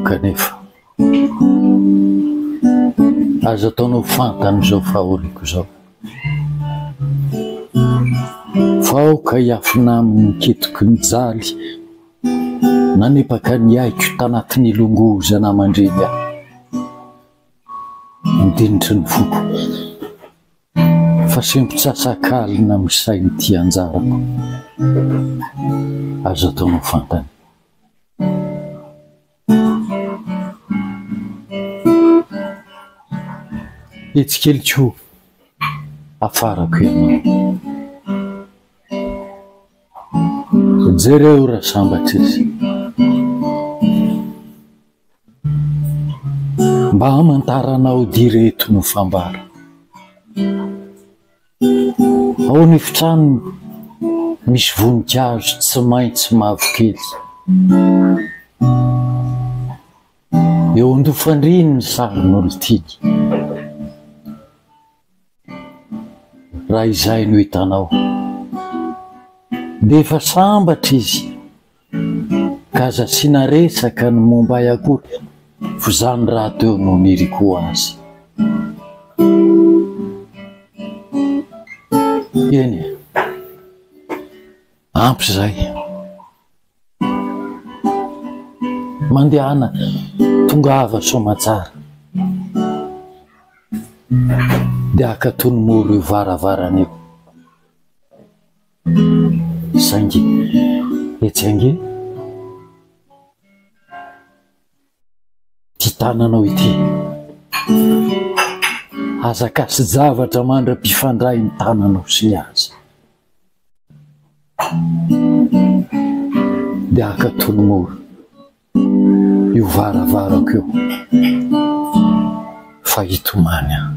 kanefa azo ataonao fantany zao fahoriko zao faoka hiafina amin'ny niketiky ny jaly nanepaka ny aiko tanatin'ny longoza namandreny aho midinitry ny foko fa sempotsatsakalina misainy ty anjarako azo ataonao fantany etsikelyko afarako ianao jereo raha sambatra izy mba hamantaranao direto no fambara ao ny fitrano misy voninkazo tsy maintsy mavokely eo andofandriny ny sarin'olo tiany raha izay no hitanao de efa sambatra izy ka aza sy naresaka ny momba akory fo zany raha teo no niriko azy eny ampy zay mandehana tongava somatsara de akatony molo io varavarana eo sangy etsangy ty tananao ity azakasy zavatra mandra-pifandray ny tananao sy ny azy de akatony molo io varavarako eo fa hitomany aho